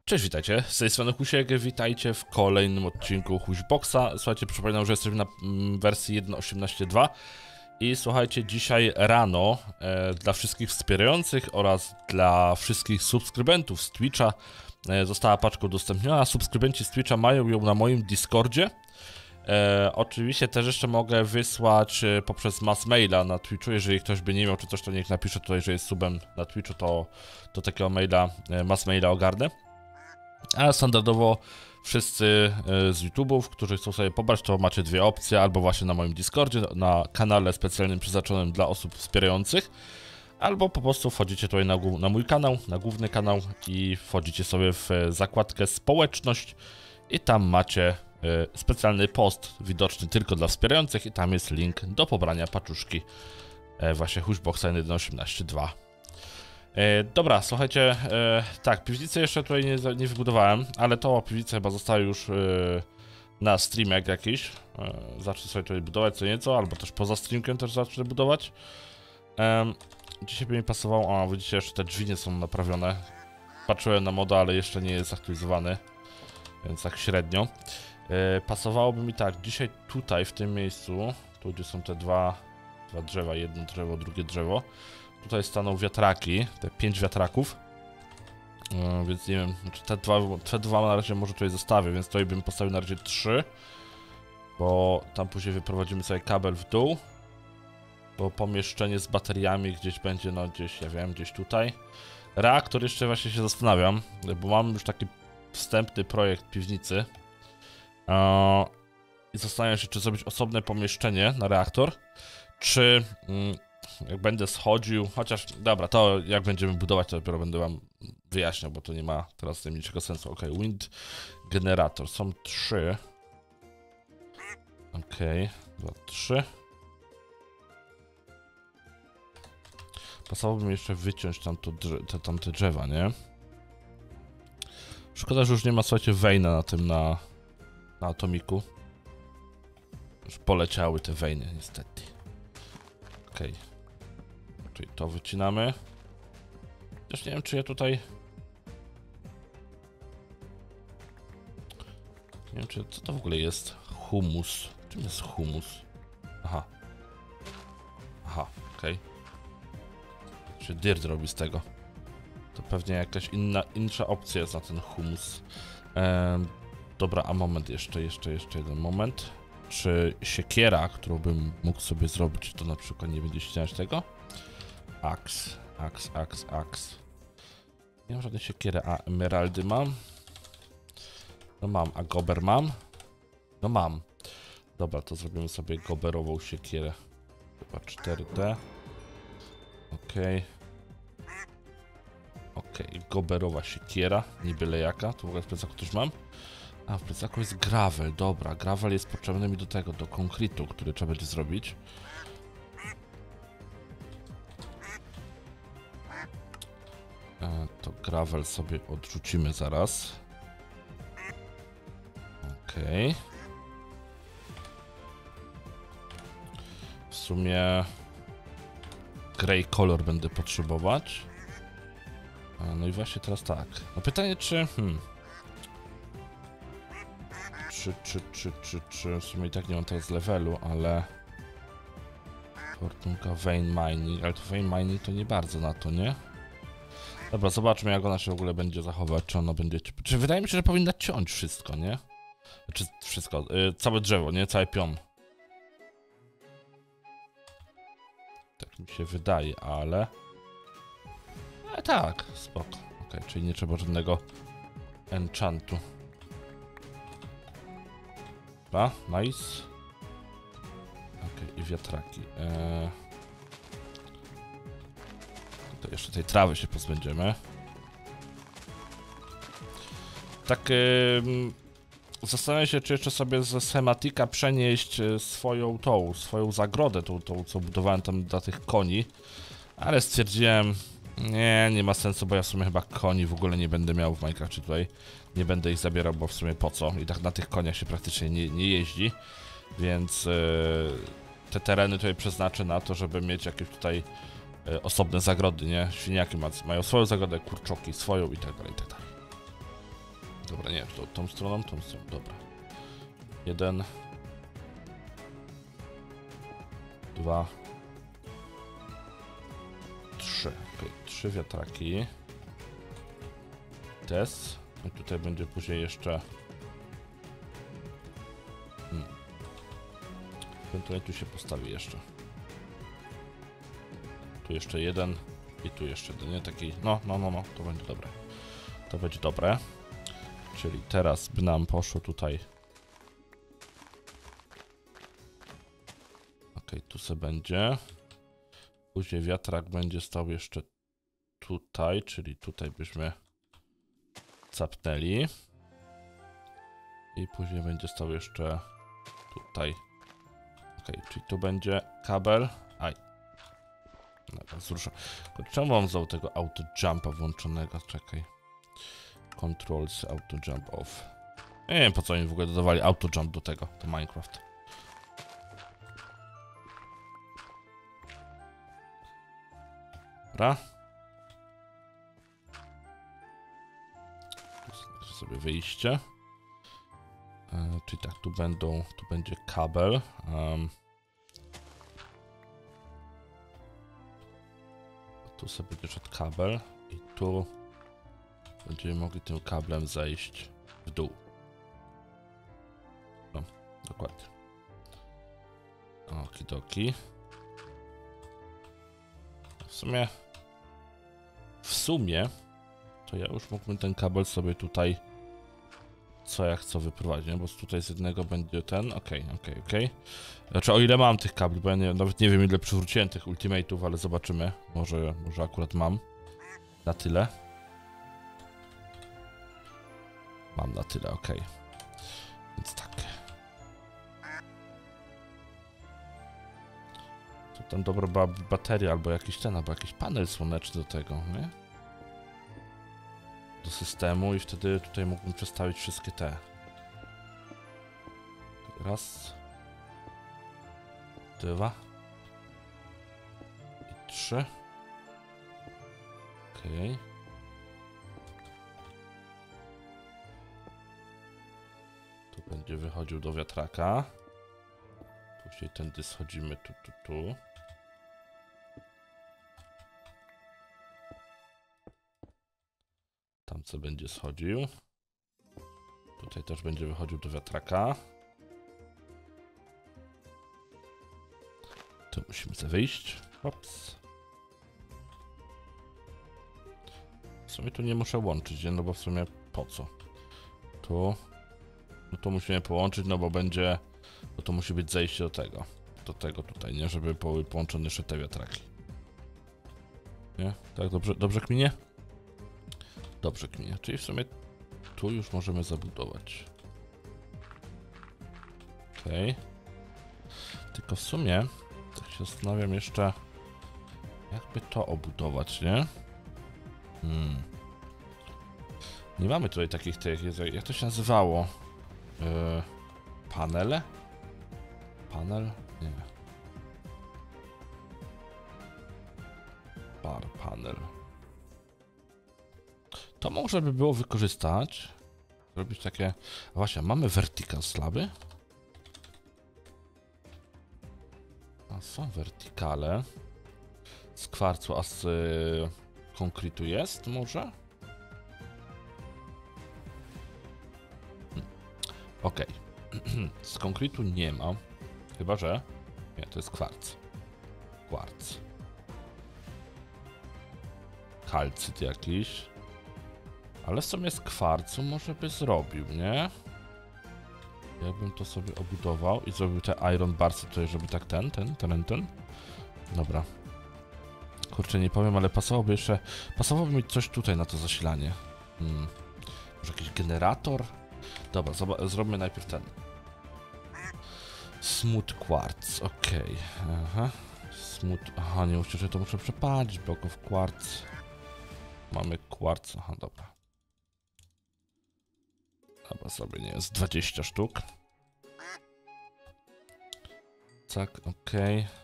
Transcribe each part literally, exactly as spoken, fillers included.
Cześć, witajcie, z tej strony Husiek, witajcie w kolejnym odcinku Huśboxa. Słuchajcie, przypominam, że jesteśmy na mm, wersji jeden osiemnaście dwa i słuchajcie, dzisiaj rano e, dla wszystkich wspierających oraz dla wszystkich subskrybentów z Twitcha e, została paczka udostępniona. Subskrybenci z Twitcha mają ją na moim Discordzie. E, oczywiście też jeszcze mogę wysłać e, poprzez mass maila na Twitchu, jeżeli ktoś by nie miał czy coś, to niech napisze tutaj, że jest subem na Twitchu, to, to takiego maila, e, mass maila ogarnę. A standardowo wszyscy z YouTube'ów, którzy chcą sobie pobrać, to macie dwie opcje, albo właśnie na moim Discordzie, na kanale specjalnym przeznaczonym dla osób wspierających, albo po prostu wchodzicie tutaj na, na mój kanał, na główny kanał i wchodzicie sobie w zakładkę społeczność i tam macie specjalny post widoczny tylko dla wspierających i tam jest link do pobrania paczuszki właśnie Huśboxa jeden osiemnaście dwa. E, dobra, słuchajcie, e, tak, piwnicę jeszcze tutaj nie, nie wybudowałem, ale to piwnica chyba została już e, na streamek jakiś. E, zacznę sobie tutaj budować co nieco, albo też poza streamkiem też zacznę budować. E, dzisiaj by mi pasowało, a widzicie, jeszcze te drzwi nie są naprawione. Patrzyłem na moda, ale jeszcze nie jest aktualizowany, więc tak średnio. E, pasowałoby mi tak, dzisiaj tutaj w tym miejscu, tu gdzie są te dwa, dwa drzewa, jedno drzewo, drugie drzewo. Tutaj staną wiatraki, te pięć wiatraków, yy, więc nie wiem, znaczy te dwa, te dwa na razie może tutaj zostawię, więc tutaj bym postawił na razie trzy, bo tam później wyprowadzimy sobie kabel w dół, bo pomieszczenie z bateriami gdzieś będzie, no gdzieś, ja wiem, gdzieś tutaj. Reaktor jeszcze właśnie się zastanawiam, bo mam już taki wstępny projekt piwnicy yy, i zastanawiam się, czy zrobić osobne pomieszczenie na reaktor, czy... Yy, jak będę schodził, chociaż, dobra, to jak będziemy budować, to dopiero będę wam wyjaśniał, bo to nie ma teraz z tym niczego sensu. Ok, wind generator, są trzy. Ok, dwa, trzy. Pasowałoby mi jeszcze wyciąć tamto, te, tamte drzewa, nie? Szkoda, że już nie ma, słuchajcie, wejna na tym, na, na atomiku. Już poleciały te wejny, niestety. Okej. Okay. Czyli to wycinamy. Też nie wiem, czy ja tutaj... Nie wiem, czy... Co to w ogóle jest? Humus. Czym jest humus? Aha. Aha, okej. Okay. Czy dirt robi z tego? To pewnie jakaś inna, inna opcja jest na ten humus. Ehm, dobra, a moment, jeszcze, jeszcze, jeszcze jeden moment. Czy siekiera, którą bym mógł sobie zrobić, to na przykład nie będzie ścinać tego? Aks, aks, aks, aks. Nie mam żadnej siekiery, a emeraldy mam? No mam, a gober mam? No mam. Dobra, to zrobimy sobie goberową siekierę. Chyba cztery D. Okej. Okej, goberowa siekiera, nie byle jaka. Tu w ogóle w plecaku też mam. A, w plecaku jest gravel, dobra. Gravel jest potrzebny mi do tego, do konkretu, który trzeba będzie zrobić. To gravel sobie odrzucimy zaraz. Okej. Okay. W sumie grey color będę potrzebować. No i właśnie teraz tak. No pytanie, czy... Hmm. Czy, czy, czy, czy, czy... W sumie i tak nie mam teraz levelu, ale... Fortunka vein mining, ale to vein mining to nie bardzo na to, nie? Dobra, zobaczmy, jak ona się w ogóle będzie zachować, czy ona będzie... Czy wydaje mi się, że powinna ciąć wszystko, nie? Znaczy wszystko, yy, całe drzewo, nie? Cały pion. Tak mi się wydaje, ale... E, tak, spoko. Ok, czyli nie trzeba żadnego enchantu. Dobra, nice. Ok, i wiatraki. Eee... To jeszcze tej trawy się pozbędziemy. Tak yy, zastanawiam się, czy jeszcze sobie ze schematika przenieść swoją tą, swoją zagrodę, tą, tą co budowałem tam dla tych koni. Ale stwierdziłem, nie, nie ma sensu, bo ja w sumie chyba koni w ogóle nie będę miał w Minecrafcie tutaj. Nie będę ich zabierał, bo w sumie po co? I tak na tych koniach się praktycznie nie, nie jeździ. Więc yy, te tereny tutaj przeznaczę na to, żeby mieć jakieś tutaj osobne zagrody, nie? Świniaki ma, mają swoją zagrodę, kurczoki swoją i tak dalej, i tak dalej. dobra, nie, to tą stroną, tą stroną, dobra. Jeden. Dwa. Trzy. Okay, trzy wiatraki. Test. I tutaj będzie później jeszcze... Hmm. Ewentualnie tu się postawi jeszcze. Tu jeszcze jeden. I tu jeszcze jeden, nie? Taki... No, no, no, no. To będzie dobre. To będzie dobre. Czyli teraz by nam poszło tutaj... Ok, tu se będzie. Później wiatrak będzie stał jeszcze tutaj, czyli tutaj byśmy zapnęli. I później będzie stał jeszcze tutaj. Ok, czyli tu będzie kabel. Aj. Dobra, zruszę. Czemu mam znowu tego auto jumpa włączonego? Czekaj. Controls auto jump off. Ja nie wiem, po co oni w ogóle dodawali auto jump do tego, do Minecraft. Dobra. Tu sobie wyjście. E, czyli tak, tu będą, tu będzie kabel. Um, tu sobie będzie szedł kabel i tu będziemy mogli tym kablem zejść w dół. No, dokładnie. Okidoki. W sumie... W sumie... To ja już mógłbym ten kabel sobie tutaj... Co ja chcę wyprowadzić, nie? Bo tutaj z jednego będzie ten... Okej, okay, okej, okay, okej. Okay. Znaczy o ile mam tych kabli, bo ja nie, nawet nie wiem ile przywróciłem tych ultimate'ów, ale zobaczymy. Może, może akurat mam. Na tyle. Mam na tyle, okej. Okay. Więc tak. To tam dobra była bateria, albo jakiś ten, albo jakiś panel słoneczny do tego, nie? Do systemu i wtedy tutaj mógłbym przestawić wszystkie te. Raz. Dwa. I trzy. Okej. Okay. Tu będzie wychodził do wiatraka. Później tędy schodzimy tu, tu, tu. Tam co będzie schodził. Tutaj też będzie wychodził do wiatraka. Tu musimy sobie wyjść. Ops. W sumie tu nie muszę łączyć, no bo w sumie po co? Tu. No to musimy połączyć, no bo będzie... No to musi być zejście do tego. Do tego tutaj, nie? Żeby były połączone jeszcze te wiatraki. Nie? Tak dobrze, dobrze kminie? Dobrze kminie. Czyli w sumie tu już możemy zabudować. Okej. Okay. Tylko w sumie tak się zastanawiam jeszcze, jakby to obudować, nie? Hmm. Nie mamy tutaj takich tych, jak to się nazywało? Yy, panele? Panel? Nie. Bar panel. To może by było wykorzystać. Zrobić takie... A właśnie, mamy vertical slaby? A są vertikale. Z kwarcu, a z y, konkretu jest może? Hmm. Okej. Okay. Z konkretu nie ma. Chyba że... Nie, to jest kwarc. Kwarc. Kalcyt jakiś. Ale w sumie z kwarcu może by zrobił, nie? Ja bym to sobie obudował i zrobił te iron barsy tutaj, żeby tak ten, ten, ten, ten. Dobra. Kurczę, nie powiem, ale pasowałoby jeszcze... Pasowałoby mieć coś tutaj na to zasilanie. Hmm. Może jakiś generator? Dobra, zrobimy najpierw ten. Smooth quartz, okej. Okay. Aha. Smooth... Aha, nie muszę, że to muszę przepalić bloków quartz. Mamy quartz, aha, dobra. Chyba sobie nie jest dwadzieścia sztuk. Tak, okej. Okay.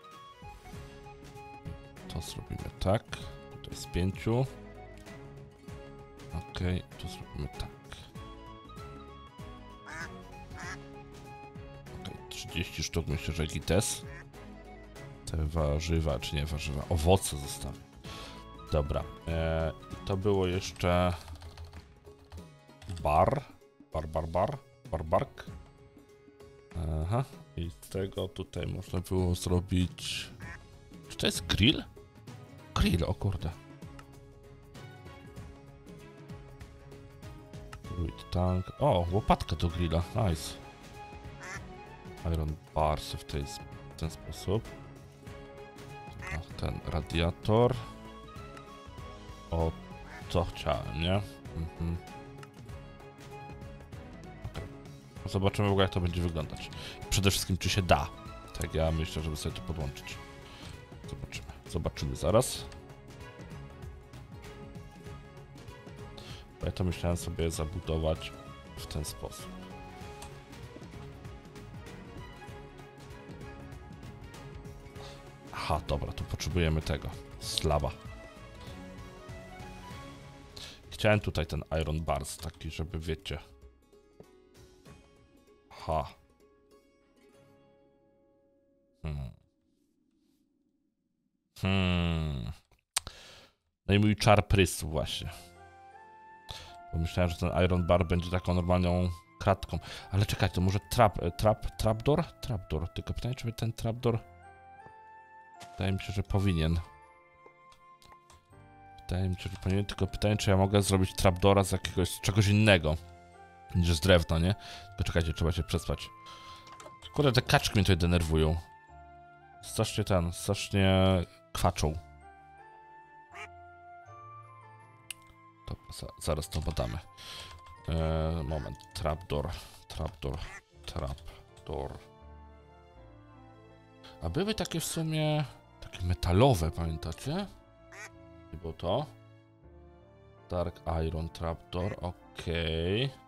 To zrobimy tak. Tutaj z pięciu. okej, okay, tu zrobimy tak. Okej, okay, trzydzieści sztuk, myślę, że gites. Te warzywa, czy nie warzywa, owoce zostawię. Dobra, eee, to było jeszcze bar, bar, bar, bar, bar, bark. Aha, i z tego tutaj można było zrobić... Czy to jest grill? Grill, o kurde. Wheat tank. O, łopatka do grilla, nice. Iron bars w, tej, w ten sposób. O, ten radiator. O, to chciałem, nie? Mhm. Okay. Zobaczymy w ogóle, jak to będzie wyglądać. Przede wszystkim, czy się da. Tak, ja myślę, żeby sobie to podłączyć. Zobaczymy. Zobaczymy zaraz. Ja to myślałem sobie zabudować w ten sposób. Aha, dobra, tu potrzebujemy tego. Slaba. Chciałem tutaj ten iron bars taki, żeby wiecie. Aha. Hmm. Hmm. No i mój czar prysł właśnie. Pomyślałem, że ten iron bar będzie taką normalną kratką. Ale czekaj, to może trap, trap, trapdoor? Trapdoor. Tylko pytanie, czy ten trapdoor... Wydaje mi się, że powinien. Wydaje mi się, że powinien, tylko pytanie, czy ja mogę zrobić trapdoora z jakiegoś, z czegoś innego niż z drewna, nie? Tylko czekajcie, trzeba się przespać. Kurde, te kaczki mnie tutaj denerwują. Strasznie ten, strasznie kwaczą. Dobra, za, zaraz to badamy. Eee, moment, trapdoor, trapdoor, trapdoor. A były takie w sumie, takie metalowe, pamiętacie? Nie było to? Dark Iron Trapdoor, okej. Okay.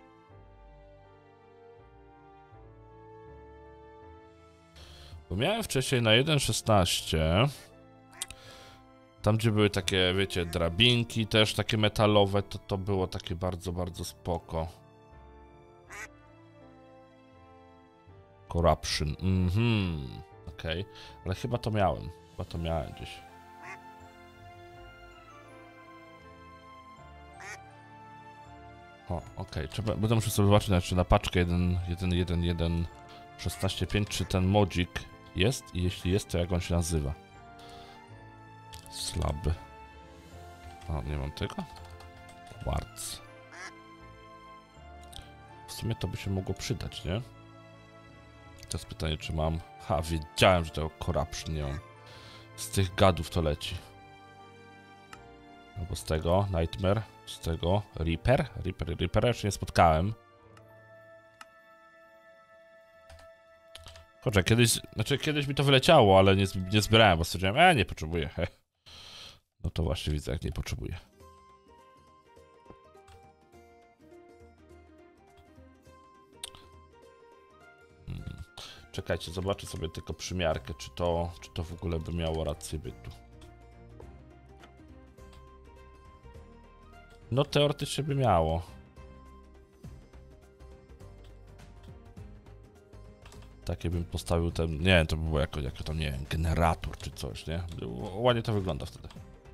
Bo miałem wcześniej na jeden szesnaście. Tam, gdzie były takie, wiecie, drabinki też takie metalowe, to to było takie bardzo, bardzo spoko. Corruption, mhm. Okej, okay. Ale chyba to miałem. Chyba to miałem gdzieś. O, okej. Okay. Będę muszę sobie zobaczyć, znaczy na paczkę jeden jeden jeden jeden szesnaście pięć, czy ten modzik jest i jeśli jest, to jak on się nazywa. Slaby. O, nie mam tego. Quartz. W sumie to by się mogło przydać, nie? Teraz pytanie, czy mam... Ha, wiedziałem, że tego corruption nie mam. Z tych gadów to leci. Albo z tego Nightmare, z tego Reaper. Reaper, Reapera jeszcze nie spotkałem. Kurczę, kiedyś... Znaczy, kiedyś mi to wyleciało, ale nie, nie zbierałem, bo stwierdziłem, e, nie potrzebuję. He. No to właśnie widzę, jak nie potrzebuję. Hmm. Czekajcie, zobaczę sobie tylko przymiarkę, czy to, czy to w ogóle by miało rację bytu. No teoretycznie by miało. Takie bym postawił ten, nie wiem, to by było jako, jako tam, nie wiem, generator czy coś, nie? Ładnie to wygląda wtedy.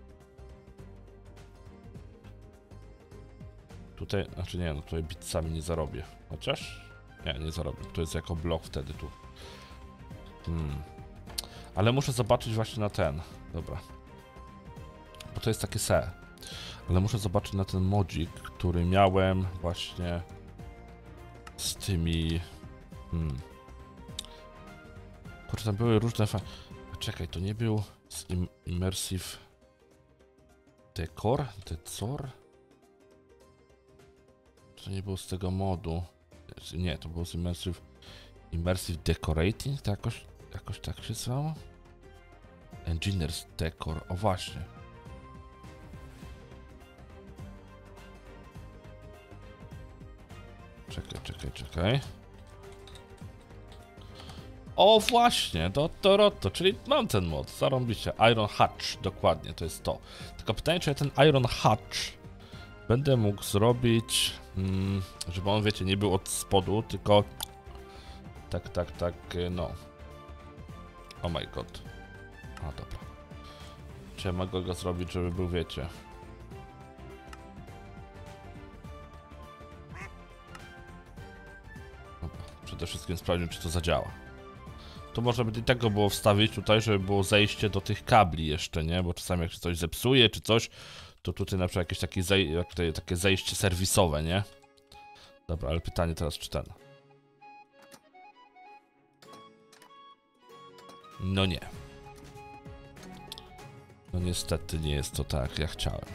Tutaj, znaczy nie, no tutaj bitsami nie zarobię. Chociaż? Nie, nie zarobię. To jest jako blok wtedy tu. Hmm. Ale muszę zobaczyć właśnie na ten. Dobra. Bo to jest takie se. Ale muszę zobaczyć na ten modzik, który miałem właśnie z tymi... Hmm. Kurczę, tam były różne fa... Czekaj, to nie był z im Immersive Decor? Decor? To nie było z tego modu. Nie, to było z Immersive... Immersive Decorating? To jakoś, jakoś tak się zwało? Engineers Decor, o właśnie. Czekaj, czekaj, czekaj. O właśnie, to to roto, czyli mam ten mod, zarąbiście. Iron Hatch, dokładnie, to jest to. Tylko pytanie, czy ja ten Iron Hatch będę mógł zrobić, mm, żeby on, wiecie, nie był od spodu, tylko tak, tak, tak, no. Oh my god. A, dobra. Czy ja mogę go zrobić, żeby był, wiecie... Dobra. Przede wszystkim sprawdźmy, czy to zadziała. To można by i tego było wstawić tutaj, żeby było zejście do tych kabli jeszcze, nie? Bo czasami jak się coś zepsuje, czy coś, to tutaj na przykład jakieś takie, zej takie zejście serwisowe, nie? Dobra, ale pytanie teraz, czy ten... No nie. No niestety nie jest to tak, jak chciałem.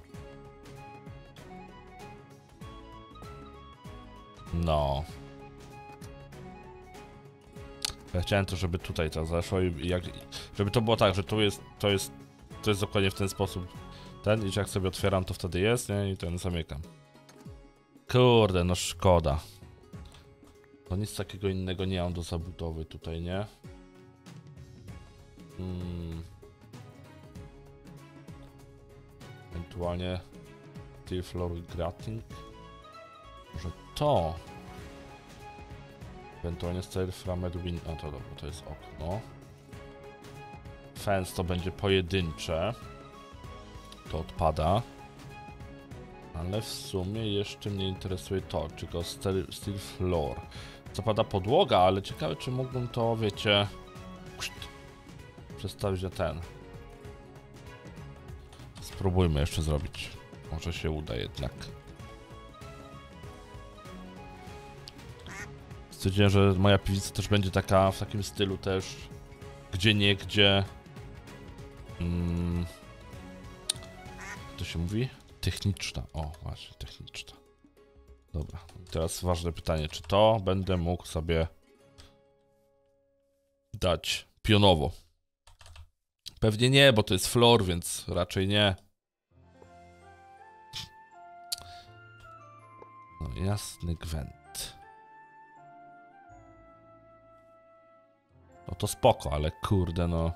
No. Ja chciałem to, żeby tutaj to zaszło i jak... Żeby to było tak, że tu jest... To jest... To jest dokładnie w ten sposób. Ten i jak sobie otwieram, to wtedy jest, nie? I ten zamykam. Kurde, no szkoda. No nic takiego innego nie mam do zabudowy tutaj, nie? Hmm. Ewentualnie Steel Floor Grating. Może to. Ewentualnie Steel Framed Win. A to dobra, to jest okno. Fence to będzie pojedyncze. To odpada. Ale w sumie jeszcze mnie interesuje to, czy go Steel, steel Floor. Co pada podłoga, ale ciekawe, czy mógłbym to, wiecie, przestawić na ten. Spróbujmy jeszcze zrobić. Może się uda jednak. Stwierdziłem, że moja piwnica też będzie taka w takim stylu też, gdzie nie, gdzie. Hmm, jak to się mówi? Techniczna. O, właśnie, techniczna. Dobra, teraz ważne pytanie, czy to będę mógł sobie dać pionowo? Pewnie nie, bo to jest floor, więc raczej nie. No jasny gwent. No to spoko, ale kurde no.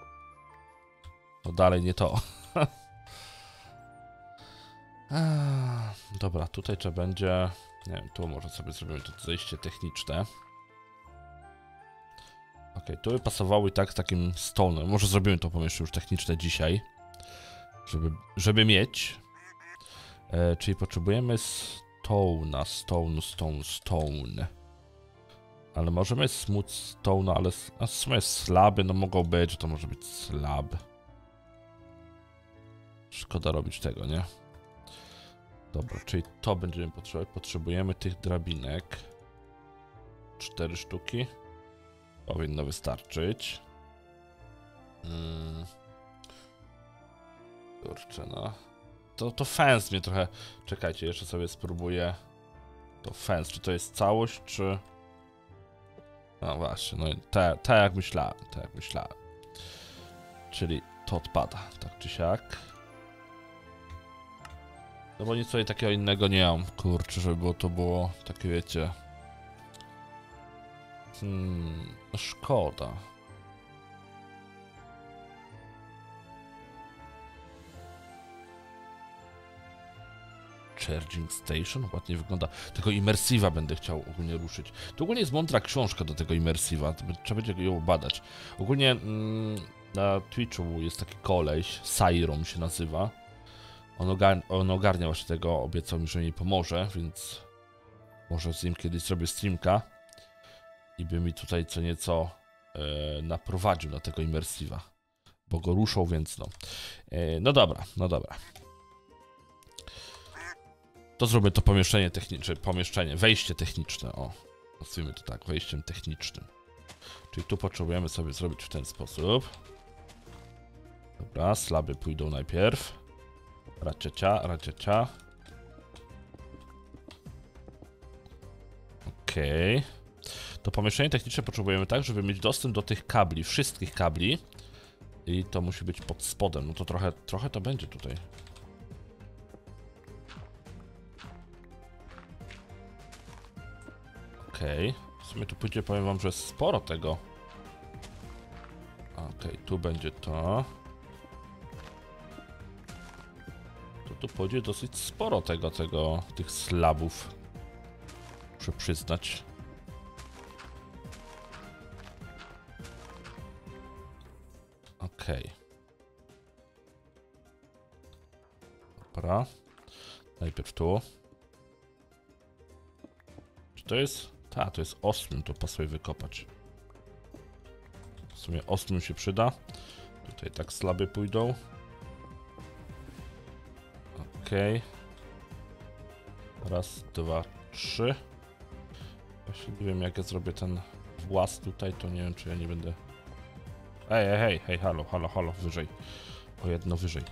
No dalej nie to. Dobra, tutaj trzeba będzie... Nie wiem, tu może sobie zrobimy to zejście techniczne. Ok, tu by pasowało i tak z takim stone'em. Może zrobimy to pomieszczenie już techniczne dzisiaj. Żeby, żeby mieć. E, czyli potrzebujemy stone'a, stone, stone, stone. Ale możemy smooth stone, ale a w sumie slaby, no mogą być, że to może być slab. Szkoda robić tego, nie? Dobra, czyli to będziemy potrzebować. Potrzebujemy tych drabinek. Cztery sztuki. Powinno wystarczyć. Hmm. Kurczę, no. To, to fence mnie trochę... Czekajcie, jeszcze sobie spróbuję. To fence, czy to jest całość, czy... No właśnie, no tak ta jak myślałem, tak jak myślałem. Czyli to odpada, tak czy siak. No bo nic tutaj takiego innego nie mam, kurczę, żeby było, to było takie, wiecie... Hmm, no szkoda. Charging Station? Ładnie wygląda. Tego Immersive'a będę chciał ogólnie ruszyć. To ogólnie jest mądra książka do tego Immersive'a. Trzeba będzie ją badać. Ogólnie mm, na Twitchu jest taki koleś, Syrom się nazywa. On, ogar on ogarnia właśnie tego, obiecał mi, że mi pomoże, więc może z nim kiedyś zrobię streamka i by mi tutaj co nieco e, naprowadził na tego Immersive'a. Bo go ruszą, więc no. E, no dobra, no dobra. To zróbmy to pomieszczenie techniczne, pomieszczenie, wejście techniczne, o. Nazwijmy to tak, wejściem technicznym. Czyli tu potrzebujemy sobie zrobić w ten sposób. Dobra, slaby pójdą najpierw. Raciecia, raciecia. Okej. Okay. To pomieszczenie techniczne potrzebujemy tak, żeby mieć dostęp do tych kabli, wszystkich kabli. I to musi być pod spodem, no to trochę, trochę to będzie tutaj. Okej, okay. W sumie tu pójdzie, powiem wam, że jest sporo tego. Okej, okay, tu będzie to. Tu tu pójdzie dosyć sporo tego, tego, tych slabów. Muszę przyznać. Okej. Okay. Dobra. Najpierw tu. Czy to jest? Tak, to jest osmium, to pasuje wykopać. W sumie osmium się przyda. Tutaj tak slaby pójdą. Okej. Okay. Raz, dwa, trzy. Właśnie nie wiem, jak ja zrobię ten włas tutaj, to nie wiem, czy ja nie będę... Ej, ej, hej, hej, halo, halo, halo, wyżej. O jedno wyżej.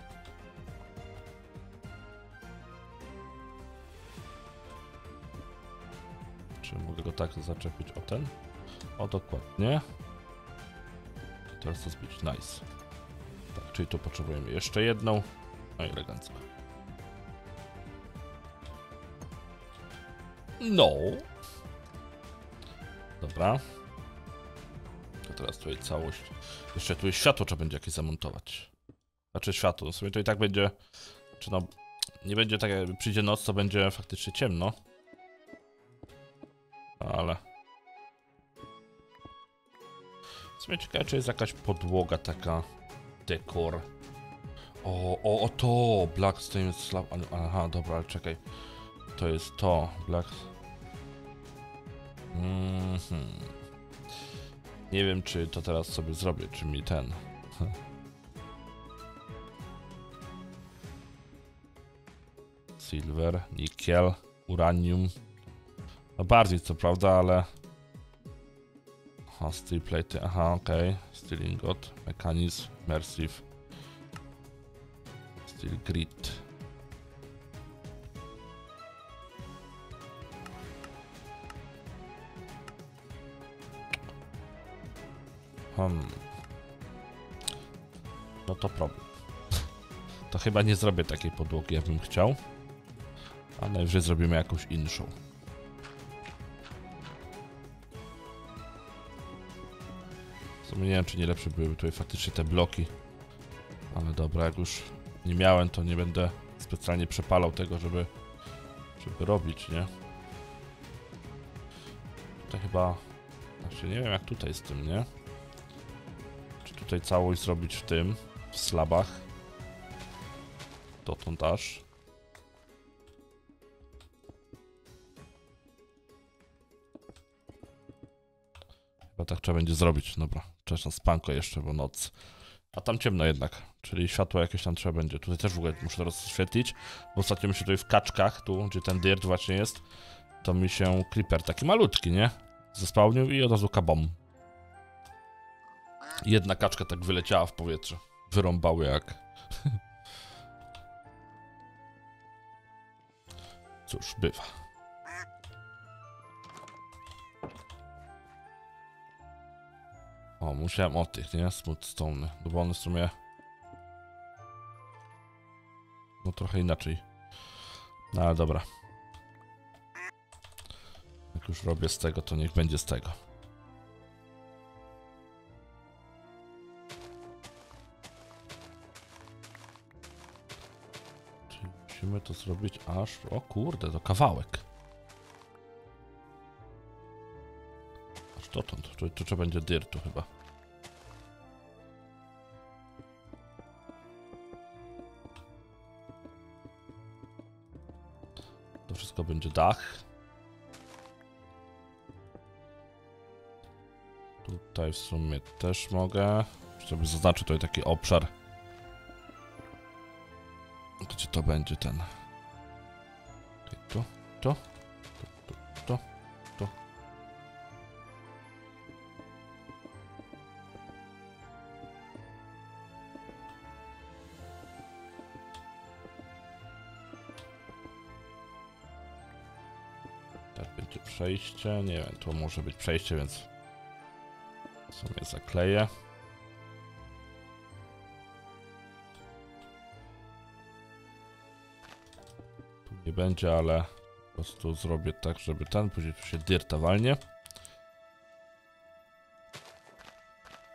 Czy mogę go tak zaczepić o ten? O, dokładnie. Teraz to zbić, nice. Tak, czyli tu potrzebujemy jeszcze jedną. No i elegancko. No. Dobra. To teraz tutaj całość. Jeszcze tu jest światło, trzeba będzie jakieś zamontować. Znaczy światło, w sumie to i tak będzie... Czy no... Nie będzie tak, jakby przyjdzie noc, to będzie faktycznie ciemno. Ale... W sumie ciekawe, czy jest jakaś podłoga taka... Dekor. O, o, o to! Black Stained Slab... Aha, dobra, ale czekaj. To jest to. Black... Mhm. Nie wiem, czy to teraz sobie zrobię, czy mi ten... Silver, nikiel, uranium. No bardziej co prawda, ale... Aha, steel plate, aha, okej. Okay. Steel ingot, mechanizm, immersive. Steel grid. Hmm. No to problem. To chyba nie zrobię takiej podłogi, jakbym chciał. A najwyżej zrobimy jakąś inszą. W sumie nie wiem, czy nie lepsze byłyby tutaj faktycznie te bloki. Ale dobra, jak już nie miałem, to nie będę specjalnie przepalał tego, żeby, żeby robić, nie? To chyba... Znaczy nie wiem, jak tutaj z tym, nie? Czy tutaj całość zrobić w tym, w slabach. Dotąd aż. Chyba tak trzeba będzie zrobić. Dobra, czas na spanko jeszcze, bo noc. A tam ciemno jednak, czyli światło jakieś tam trzeba będzie. Tutaj też w ogóle muszę rozświetlić, bo ostatnio mi się tutaj w kaczkach, tu gdzie ten dirt właśnie jest, to mi się creeper taki malutki, nie? Zespałnił i od razu kabom. Jedna kaczka tak wyleciała w powietrze. Wyrąbały jak... Cóż, bywa. O, musiałem o tych, nie? Smoothstone, no bo one w sumie... No trochę inaczej. No ale dobra. Jak już robię z tego, to niech będzie z tego. Czyli musimy to zrobić aż... O kurde, to kawałek. Aż dotąd. To, to trzeba będzie dirtu chyba. To wszystko będzie dach. Tutaj w sumie też mogę. Żeby zaznaczyć tutaj taki obszar. Gdzie to będzie ten? Okay, tu, tu, tu, tu, tu, tu. Tak będzie przejście. Nie wiem, tu może być przejście, więc w sumie zakleję. Tu nie będzie, ale po prostu zrobię tak, żeby ten, później tu się dirta walnie.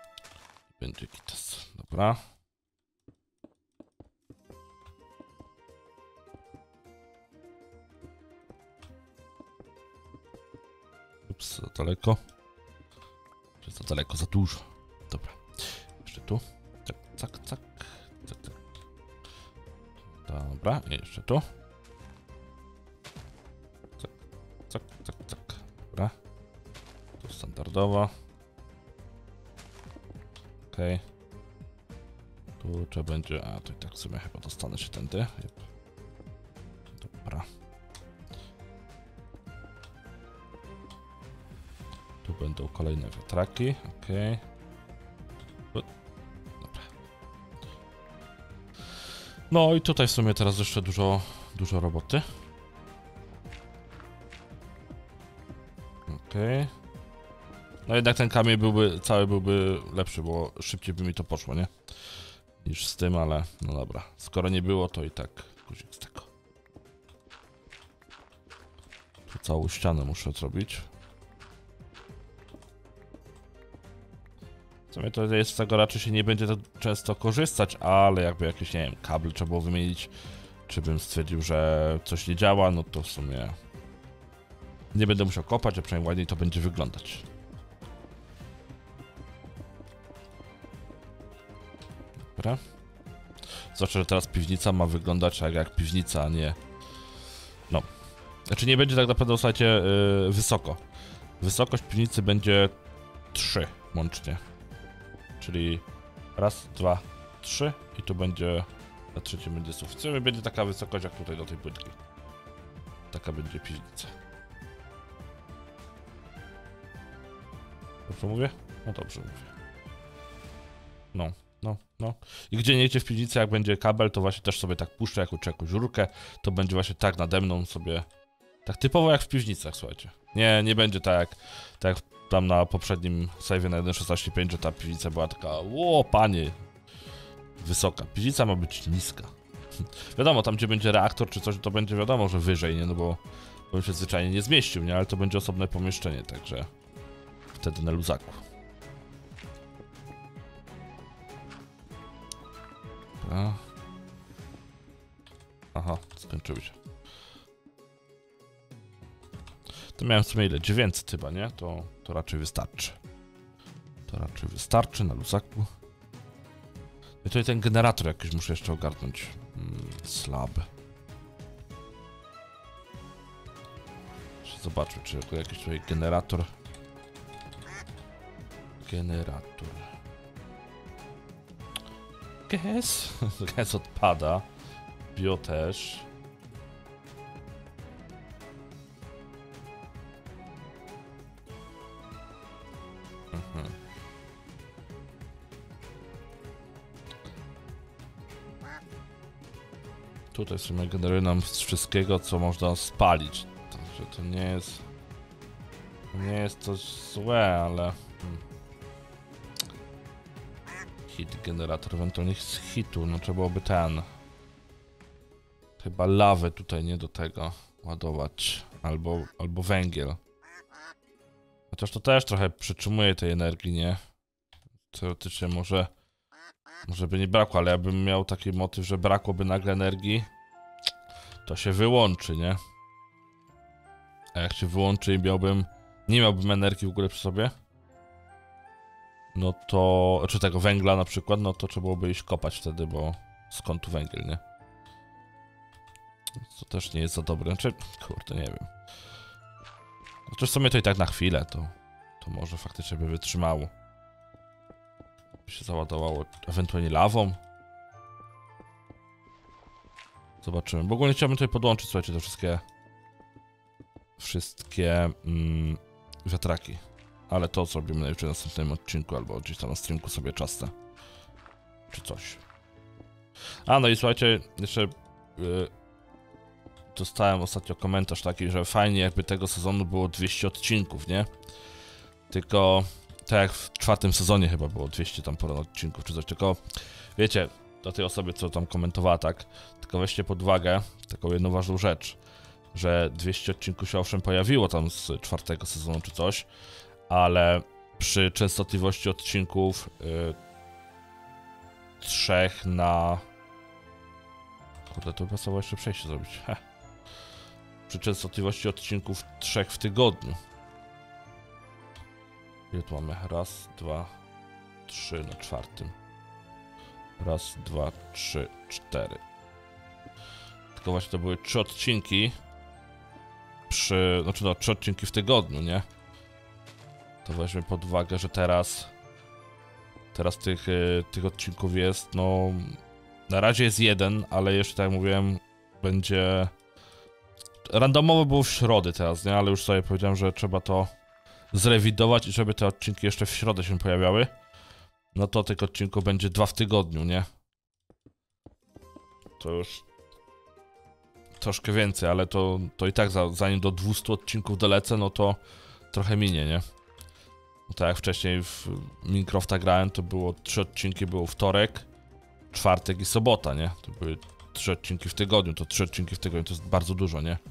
Będzie kitas. Dobra. Ups, za daleko. Czy za daleko, za dużo. Dobra. Jeszcze tu. Tak, tak, tak. tak, tak. Dobra, i jeszcze tu. Tak, tak, tak, tak. Dobra. Tu standardowo. Okej. Okay. Tu trzeba będzie... A, to i tak w sumie chyba dostanę się tędy. Yep. Dobra. Tu będą kolejne wiatraki. Okej. Okay. Dobra. No i tutaj w sumie teraz jeszcze dużo, dużo roboty. Okej. Okay. No jednak ten kamień byłby, cały byłby lepszy, bo szybciej by mi to poszło, nie? Niż z tym, ale no dobra. Skoro nie było, to i tak guzik z tego. Tu całą ścianę muszę zrobić. W sumie to jest z tego raczej się nie będzie to często korzystać, ale jakby jakiś, nie wiem, kabel trzeba było wymienić, czy bym stwierdził, że coś nie działa, no to w sumie nie będę musiał kopać, a przynajmniej ładniej to będzie wyglądać. Dobra. Zwłaszcza, że teraz piwnica ma wyglądać jak, jak piwnica, a nie... No. Znaczy nie będzie tak naprawdę, słuchajcie, yy, wysoko. Wysokość piwnicy będzie trzy łącznie. Czyli raz, dwa, trzy i tu będzie... Na trzecim będzie sufit. Będzie taka wysokość jak tutaj do tej płytki. Taka będzie piwnica. Dobrze mówię? No dobrze mówię. No. No, no. I gdzie nie idzie w piwnicy, jak będzie kabel, to właśnie też sobie tak puszczę jakąś, jakąś rurkę, to będzie właśnie tak nade mną sobie, tak typowo jak w piwnicach, słuchajcie. Nie, nie będzie tak jak, tak jak tam na poprzednim save'ie na jeden szesnaście pięć, że ta piwnica była taka, ło, panie, wysoka. Piwnica ma być niska. Wiadomo, tam gdzie będzie reaktor czy coś, to będzie wiadomo, że wyżej, nie, no bo bym się zwyczajnie nie zmieścił, nie, ale to będzie osobne pomieszczenie, także wtedy na luzaku. A. Aha, skończyły się. To miałem w sumie ile? dziewięćset chyba, nie? To, to raczej wystarczy. To raczej wystarczy na luzaku. I tutaj ten generator jakiś muszę jeszcze ogarnąć. Hmm, slab. Zobaczmy, czy jakiś tutaj generator. Generator. Gaz? Gaz odpada. Bio też. Mhm. Tutaj w sumie generuje nam z wszystkiego, co można spalić. Także to nie jest... To nie jest to złe, ale... Hmm. Hit generator, ewentualnie z hitu, no trzeba byłoby ten... Chyba lawę tutaj nie do tego ładować. Albo, albo węgiel. Chociaż to też trochę przytrzymuje tej energii, nie? Teoretycznie może... Może by nie brakło, ale jakbym miał taki motyw, że brakłoby nagle energii, to się wyłączy, nie? A jak się wyłączy i miałbym... Nie miałbym energii w ogóle przy sobie, no to... Czy tego węgla na przykład, no to trzeba byłoby iść kopać wtedy, bo skąd tu węgiel, nie? To też nie jest za dobre, znaczy... Kurde, nie wiem. Chociaż w sumie to i tak na chwilę, to... To może faktycznie by wytrzymało. By się załadowało ewentualnie lawą. Zobaczymy. Bo ogólnie chciałbym tutaj podłączyć, słuchajcie, te wszystkie... Wszystkie... Mm, wiatraki. Ale to zrobimy najwyżej w następnym odcinku, albo gdzieś tam na streamku sobie czasem. Czy coś. A, no i słuchajcie, jeszcze... Yy, dostałem ostatnio komentarz taki, że fajnie jakby tego sezonu było dwieście odcinków, nie? Tylko... Tak jak w czwartym sezonie chyba było dwieście tam ponad odcinków czy coś, tylko wiecie, do tej osoby, co tam komentowała, tak, tylko weźcie pod uwagę taką jedną ważną rzecz, że dwieście odcinków się owszem pojawiło tam z czwartego sezonu czy coś, ale przy częstotliwości odcinków yy, trzech na... Kurde, to by trzeba jeszcze przejście zrobić, heh. Przy częstotliwości odcinków trzech w tygodniu. Ile tu mamy? Raz, dwa, trzy na czwartym. Raz, dwa, trzy, cztery. Tylko właśnie to były trzy odcinki przy... Znaczy no, trzy odcinki w tygodniu, nie? To weźmy pod uwagę, że teraz... Teraz tych, tych odcinków jest, no... Na razie jest jeden, ale jeszcze tak jak mówiłem, będzie... Randomowo było w środę teraz, nie? Ale już sobie powiedziałem, że trzeba to zrewidować i żeby te odcinki jeszcze w środę się pojawiały. No to tych odcinków będzie dwa w tygodniu, nie? To już... Troszkę więcej, ale to, to i tak za, zanim do dwustu odcinków dolecę, no to trochę minie, nie? No tak jak wcześniej w Minecrafta grałem, to było trzy odcinki, było wtorek, czwartek i sobota, nie? To były trzy odcinki w tygodniu, to trzy odcinki w tygodniu to jest bardzo dużo, nie?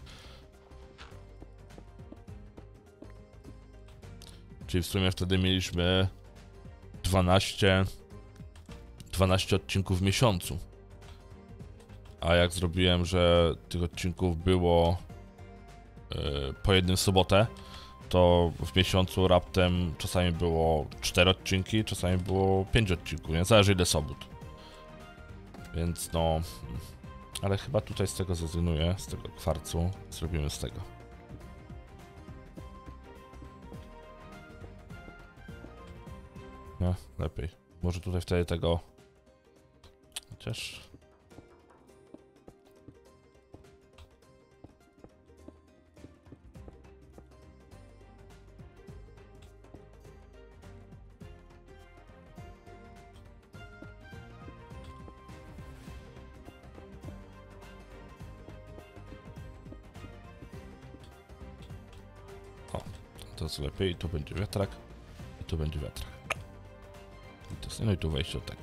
Czyli w sumie wtedy mieliśmy dwanaście, dwanaście odcinków w miesiącu. A jak zrobiłem, że tych odcinków było yy, po jednym w sobotę, to w miesiącu raptem czasami było cztery odcinki, czasami było pięć odcinków, nie? Zależy ile sobot. Więc no... Ale chyba tutaj z tego zrezygnuję, z tego kwarcu. Zrobimy z tego. No, lepiej. Może tutaj wtedy tego... Chociaż... To jest lepiej, i tu będzie wiatrak, i tu będzie wiatrak. I to, no i tu wejście do tego.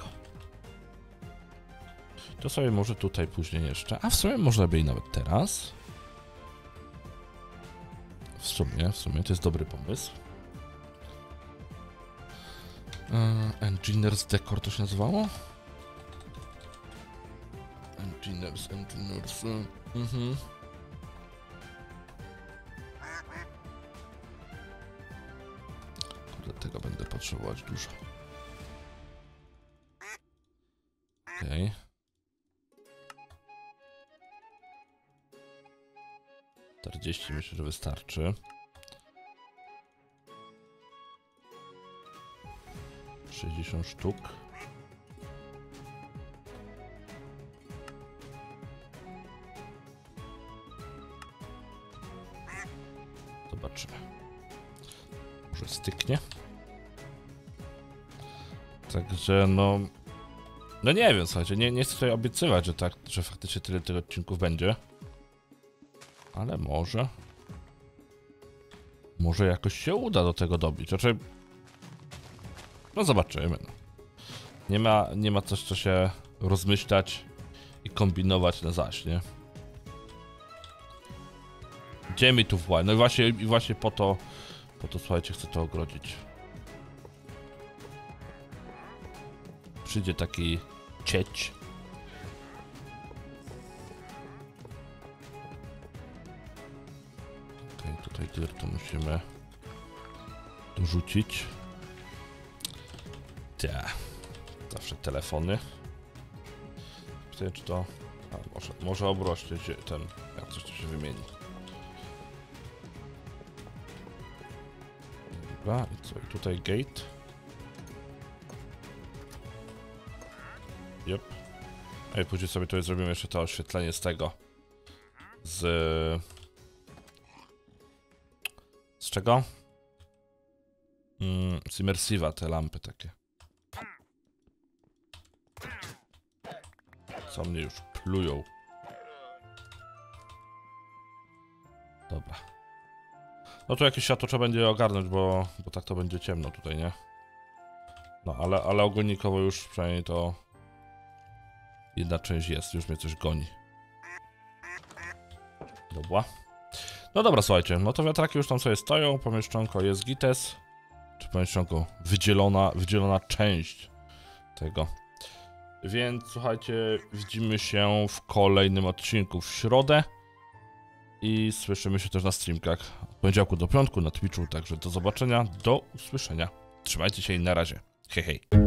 To sobie może tutaj później jeszcze, a w sumie można by i nawet teraz. W sumie, w sumie to jest dobry pomysł. Uh, Engineers Decor to się nazywało? Engineers, Engineers, mhm. Tego będę potrzebować dużo. Okej. Okay. czterdzieści myślę, że wystarczy. sześćdziesiąt sztuk. Zobaczymy. Może styknie. Także no... No nie wiem, słuchajcie, nie, nie chcę tutaj obiecywać, że tak, że faktycznie tyle tych odcinków będzie. Ale może... Może jakoś się uda do tego dobić, znaczy... No zobaczymy, no. Nie ma, nie ma coś, co się rozmyślać i kombinować na zaś, nie? Gdzie mi tu właj? No i właśnie, i właśnie po to, po to, słuchajcie, chcę to ogrodzić. Przyjdzie taki cieć. Okej, okay, tutaj dirtu musimy dorzucić. Tia. Zawsze telefony. Pytanie, czy to... A, może, może obrośnie się ten... Jak coś to się wymieni. Dobra, i co? I tutaj gate. Yep. A i później sobie tutaj zrobimy jeszcze to oświetlenie z tego. Z... Z czego? Mm, z immersive'a te lampy takie. Co mnie już plują. Dobra. No to jakieś światło trzeba będzie ogarnąć, bo, bo tak to będzie ciemno tutaj, nie? No ale, ale ogólnikowo już przynajmniej to... Jedna część jest, już mnie coś goni. Dobra. No dobra, słuchajcie, no to wiatraki już tam sobie stoją, pomieszczonko jest gites. Czy pomieszczonko? Wydzielona, wydzielona część tego. Więc słuchajcie, widzimy się w kolejnym odcinku w środę. i słyszymy się też na streamkach od poniedziałku do piątku na Twitchu, także do zobaczenia, do usłyszenia. Trzymajcie się i na razie. Hej, hej.